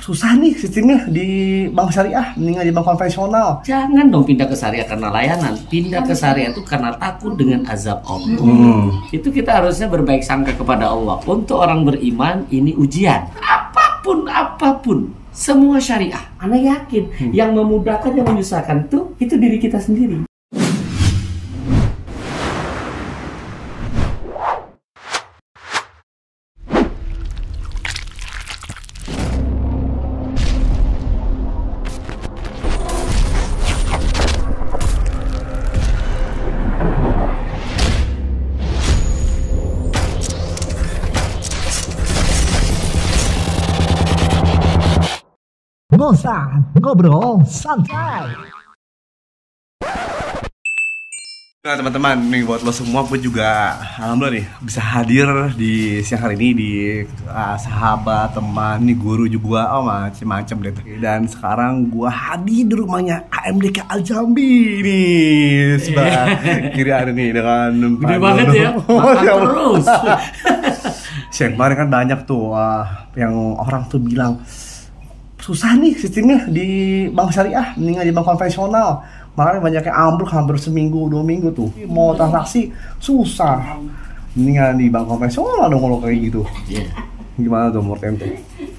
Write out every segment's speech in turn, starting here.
susah nih sistemnya di bank syariah, mendingan di bank konvensional. Jangan dong pindah ke syariah karena layanan. Pindah ke syariah itu karena takut dengan azab Allah. Itu kita harusnya berbaik sangka kepada Allah. Untuk orang beriman ini ujian. Apapun, semua syariah. Ana yakin yang memudahkan, yang menyusahkan itu diri kita sendiri. Ngobrol santai. Nah teman-teman, nih buat lo semua, gue juga alhamdulillah nih bisa hadir di siang hari ini di sahabat, teman, nih guru juga, macem-macem deh. Dan sekarang gue hadir di rumahnya AMDK Al-Jambi nih, sebelah kiri ada nih dengan gede banget ya, makan terus. Siang kemarin kan banyak tuh yang orang tuh bilang susah nih sistemnya di bank syariah, mendingan di bank konvensional. Makanya banyak yang ambruk hampir seminggu, 2 minggu tuh. Mau transaksi susah, mendingan di bank konvensional dong kalau kayak gitu. Gimana tuh menurut ente?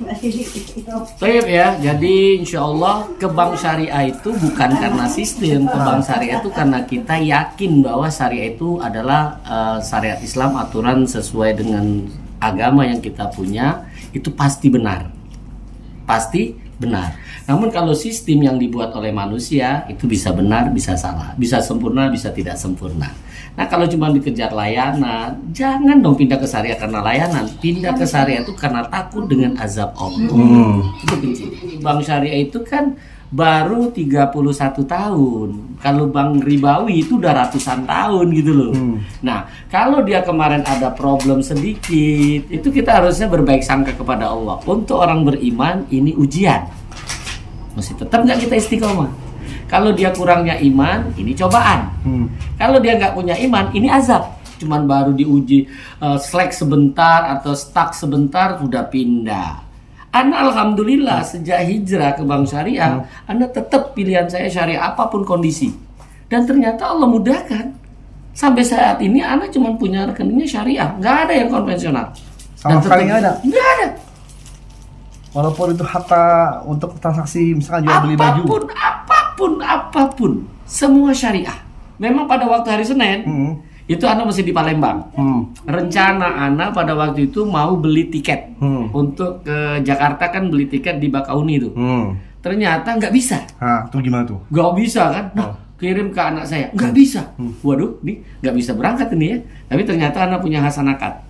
Baik ya, jadi insya Allah ke bank syariah itu bukan karena sistem. Ke bank syariah itu karena kita yakin bahwa syariah itu adalah syariat Islam, aturan sesuai dengan agama yang kita punya, itu pasti benar. Pasti benar. Namun kalau sistem yang dibuat oleh manusia itu bisa benar, bisa salah, bisa sempurna, bisa tidak sempurna. Nah kalau cuma dikejar layanan, jangan dong pindah ke syariah karena layanan. Pindah ke syariah itu karena takut dengan azab Allah. Itu kunci. Bank syariah itu kan baru 31 tahun. Kalau bank ribawi itu udah ratusan tahun gitu loh. Nah, kalau dia kemarin ada problem sedikit, itu kita harusnya berbaik sangka kepada Allah. Untuk orang beriman ini ujian. Mesti tetap nggak kita istiqomah. Kalau dia kurangnya iman, ini cobaan. Kalau dia nggak punya iman, ini azab. Cuman baru diuji slack sebentar atau stuck sebentar sudah pindah. Anda alhamdulillah sejak hijrah ke bank syariah, Anda tetap pilihan saya syariah apapun kondisi. Dan ternyata Allah mudahkan. Sampai saat ini Anda cuma punya rekeningnya syariah, nggak ada yang konvensional. Sama sekali nggak ada? Nggak ada. Walaupun itu harta untuk transaksi misalkan jual beli baju. Apapun, semua syariah. Memang pada waktu hari Senin, itu Anda masih di Palembang. Rencana Anda pada waktu itu mau beli tiket untuk ke Jakarta, kan beli tiket di Bakauni itu. Ternyata nggak bisa. Tuh gimana tuh? Nggak bisa kan? Nah, kirim ke anak saya, nggak bisa. Waduh, nih nggak bisa berangkat ini ya. Tapi ternyata Anda punya Hasanakad.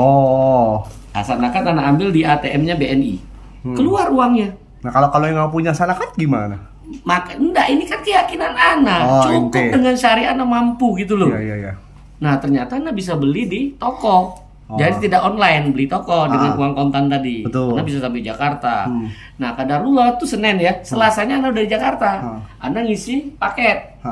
Hasanakad Anda ambil di ATM-nya BNI. Keluar uangnya. Nah kalau yang nggak punya Hasanakad gimana? Maka enggak, ini kan keyakinan Anda. Cukup dengan syariah Anda mampu gitu loh. Iya. Nah ternyata Anda bisa beli di toko. Jadi tidak online, beli toko dengan uang kontan tadi. Betul. Anda bisa sampai Jakarta. Nah kadarullah tuh Senin ya, Selasanya Anda udah di Jakarta. Anda ngisi paket.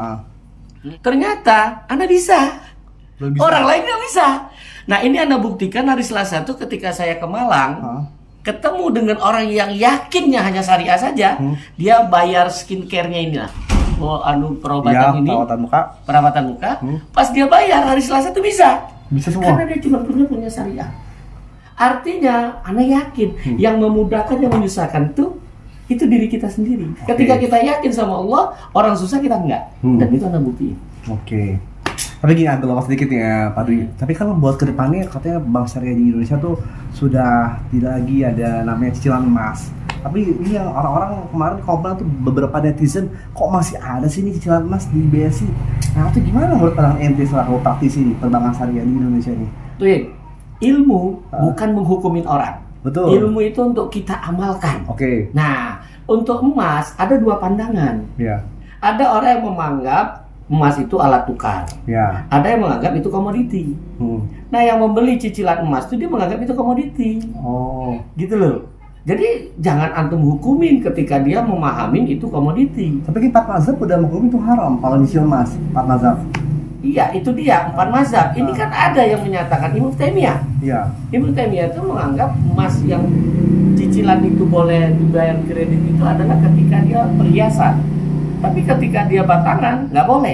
Ternyata Anda bisa. Orang lain nggak bisa. Nah ini Anda buktikan hari Selasa tuh ketika saya ke Malang, ketemu dengan orang yang yakinnya hanya syariah saja, dia bayar skincare-nya ini lah. Perawatan perawatan muka. Pas dia bayar hari Selasa tuh bisa semua. Karena dia cuma punya syariah. Artinya, Anda yakin yang memudahkan, yang menyusahkan itu diri kita sendiri. Ketika kita yakin sama Allah, orang susah kita enggak. Dan itu Anda buktiin. Tapi gini, agak lepas sedikit ya Pak Dwi. Tapi kan buat kedepannya katanya bank syariah di Indonesia tuh sudah tidak lagi ada namanya cicilan emas. Tapi ini yang orang-orang kemarin komplain tuh, beberapa netizen, kok masih ada sih nih cicilan emas di BSI. Nah itu gimana menurut pandangan ente selaku praktisi perbankan syariah di Indonesia ini? Tuh ya, ilmu bukan menghukumin orang. Betul. Ilmu itu untuk kita amalkan. Nah, untuk emas ada 2 pandangan. Ada orang yang menganggap emas itu alat tukar. Ada yang menganggap itu komoditi. Nah, yang membeli cicilan emas itu dia menganggap itu komoditi. Gitu loh. Jadi jangan antum hukumin ketika dia memahami itu komoditi. Tapi 4 mazhab udah menghukum itu haram kalau nyicil emas, 4 mazhab. Iya, itu dia 4 mazhab. Ini kan ada yang menyatakan Ibnu Taimiyah. Ibnu Taimiyah itu menganggap emas yang cicilan itu boleh dibayar kredit itu adalah ketika dia perhiasan. Tapi ketika dia batangan nggak boleh.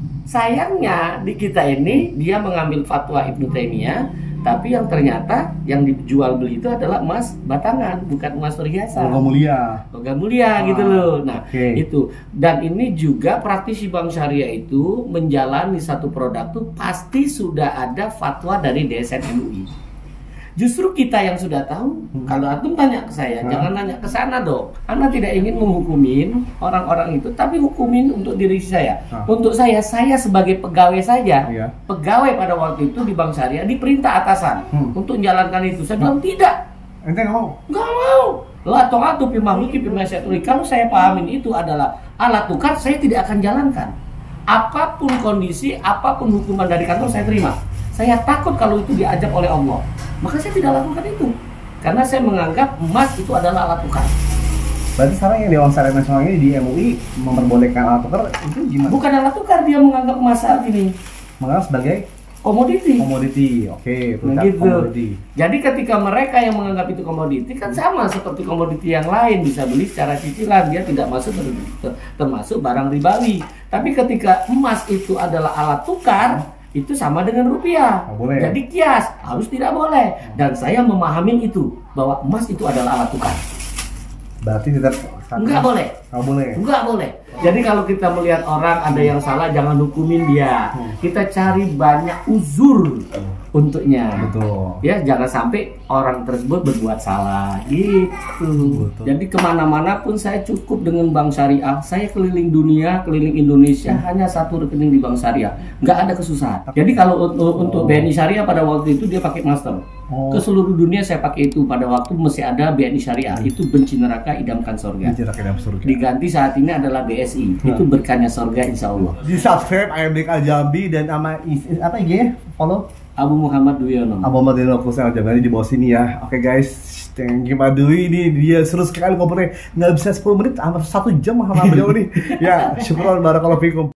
Sayangnya di kita ini dia mengambil fatwa Ibnu Taimiyah, tapi yang ternyata yang dijual beli itu adalah emas batangan, bukan emas perhiasan. Logam mulia. Logam mulia gitu loh. Nah, Oke. itu. Dan ini juga praktisi bank syariah itu menjalani satu produk tuh pasti sudah ada fatwa dari DSN MUI. Justru kita yang sudah tahu, kalau antum tanya ke saya, jangan nanya ke sana dong. Anda tidak ingin menghukumin orang-orang itu, tapi hukumin untuk diri saya. Untuk saya sebagai pegawai saja, Iya. pegawai pada waktu itu di Bank Syariah diperintah atasan untuk menjalankan itu. Saya bilang tidak. Ente nggak mau? Nggak mau. La ta'atu fi makhluqin fi ma'siyatillah. Kalau saya pahamin itu adalah alat tukar, saya tidak akan jalankan. Apapun kondisi, apapun hukuman dari kantor saya terima. Saya takut kalau itu diajak oleh Allah. Maka saya tidak lakukan itu. Karena saya menganggap emas itu adalah alat tukar. Berarti sekarang yang Dewan Syariah Nasional ini di MUI memperbolehkan alat tukar itu gimana? Bukan alat tukar, dia menganggap emas saat ini Menganggap sebagai komoditi. komoditi. Oke, Nah, gitu. komoditi. Jadi ketika mereka yang menganggap itu komoditi kan sama seperti komoditi yang lain, bisa beli secara cicilan, dia tidak masuk termasuk barang ribawi. Tapi ketika emas itu adalah alat tukar, itu sama dengan rupiah. Boleh. Jadi kias harus tidak boleh. Dan saya memahami itu bahwa emas itu adalah alat tukar. Berarti tidak Enggak boleh. Nggak boleh. Enggak boleh. Jadi kalau kita melihat orang ada yang salah, jangan hukumin dia. Kita cari banyak uzur untuknya. Betul. Ya, jangan sampai orang tersebut berbuat salah gitu. Betul. Jadi kemana-mana pun saya cukup dengan bank syariah. Saya keliling dunia, keliling Indonesia, hanya satu rekening di bank syariah. Nggak ada kesusahan. Jadi kalau untuk BNI Syariah pada waktu itu dia pakai master. Ke seluruh dunia saya pakai itu. Pada waktu masih ada BNI Syariah. Itu benci neraka, idamkan surga. Mencetak dalam surga. Diganti saat ini adalah BSI. Itu berkahnya surga insya Allah. Di subscribe IMDK Jambi dan sama apa IG-nya? Follow Abu Muhammad Duwiono. Abu Madinah Kusel Jambi di bawah sini ya. Oke guys, thank you Pak Dwi, ini dia seru sekali ngobrolnya, nggak bisa 10 menit, hampir 1 jam sama beliau nih. Ya, syukur barakallahu fikum.